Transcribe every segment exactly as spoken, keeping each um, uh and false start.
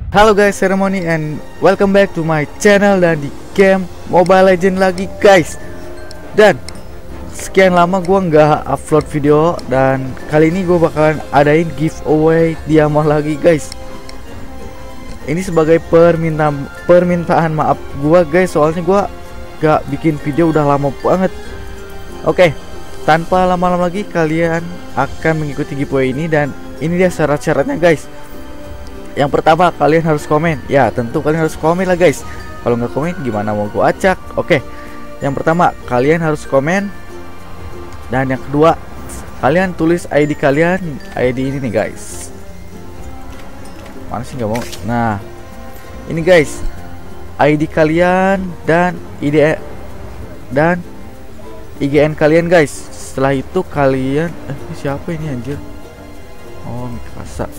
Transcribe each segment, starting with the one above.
Halo guys, Ceremony and welcome back to my channel dan di game Mobile Legends lagi guys. Dan sekian lama gua nggak upload video dan kali ini gua bakalan adain giveaway diamond lagi guys. Ini sebagai permintaan permintaan maaf gua guys, soalnya gua gak bikin video udah lama banget. Oke, tanpa lama-lama lagi kalian akan mengikuti giveaway ini dan ini dia syarat-syaratnya guys. Yang pertama, kalian harus komen. Ya tentu kalian harus komen lah guys. Kalau nggak komen gimana mau gua acak. Oke, yang pertama kalian harus komen. Dan yang kedua, kalian tulis I D kalian. I D ini nih guys. Mana sih nggak mau. Nah ini guys, I D kalian dan I D dan I G N kalian guys. Setelah itu kalian eh ini siapa ini anjir? Oh Mikasa.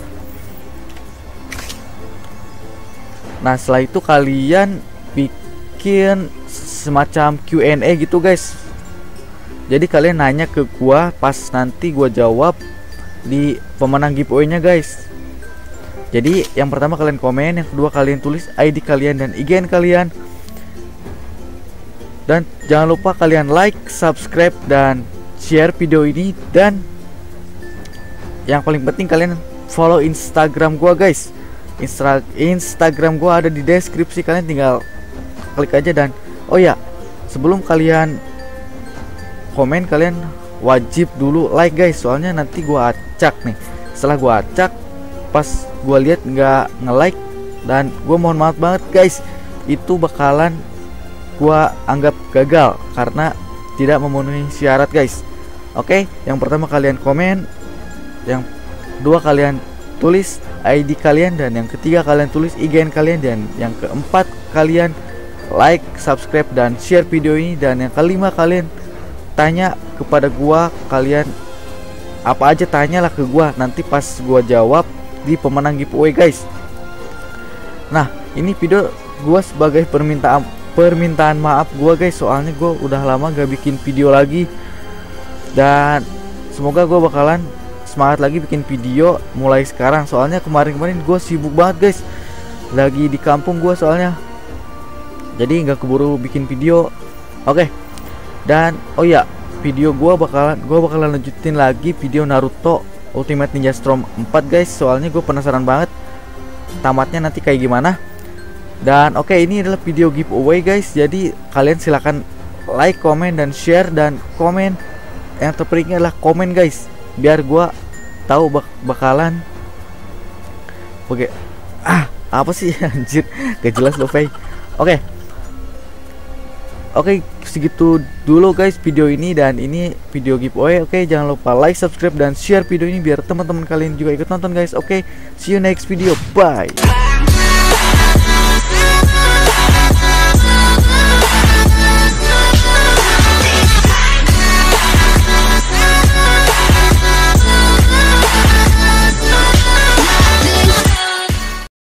Nah setelah itu kalian bikin semacam Q and A gitu guys. Jadi kalian nanya ke gua, pas nanti gua jawab di pemenang giveaway nya guys. Jadi yang pertama kalian komen, yang kedua kalian tulis I D kalian dan I G N kalian. Dan jangan lupa kalian like, subscribe dan share video ini. Dan yang paling penting kalian follow Instagram gua guys. Instra Instagram gua ada di deskripsi, kalian tinggal klik aja. Dan oh ya, sebelum kalian komen kalian wajib dulu like guys, soalnya nanti gua acak nih. Setelah gua acak, pas gua lihat nggak nge-like dan gua mohon maaf banget guys, itu bakalan gua anggap gagal karena tidak memenuhi syarat guys. Oke, yang pertama kalian komen, yang kedua kalian tulis I D kalian, dan yang ketiga kalian tulis I G N kalian, dan yang keempat kalian like, subscribe dan share video ini, dan yang kelima kalian tanya kepada gua, kalian apa aja tanyalah ke gua, nanti pas gua jawab di pemenang giveaway guys. Nah ini video gua sebagai permintaan permintaan maaf gua guys, soalnya gua udah lama gak bikin video lagi, dan semoga gua bakalan semangat lagi bikin video mulai sekarang. Soalnya kemarin-kemarin gue sibuk banget guys, lagi di kampung gue soalnya, jadi nggak keburu bikin video. Oke, dan oh ya, video gue bakalan gue bakalan lanjutin lagi video Naruto Ultimate Ninja Storm empat guys, soalnya gue penasaran banget tamatnya nanti kayak gimana. Dan oke, ini adalah video giveaway guys, jadi kalian silahkan like, komen dan share. Dan komen yang terpenting adalah komen guys, biar gua tahu bak bakalan oke ah apa sih anjir gak jelas lo Fei. Oke oke segitu dulu guys video ini, dan ini video giveaway. Oke, jangan lupa like, subscribe dan share video ini biar teman-teman kalian juga ikut nonton guys. Oke, see you next video, bye.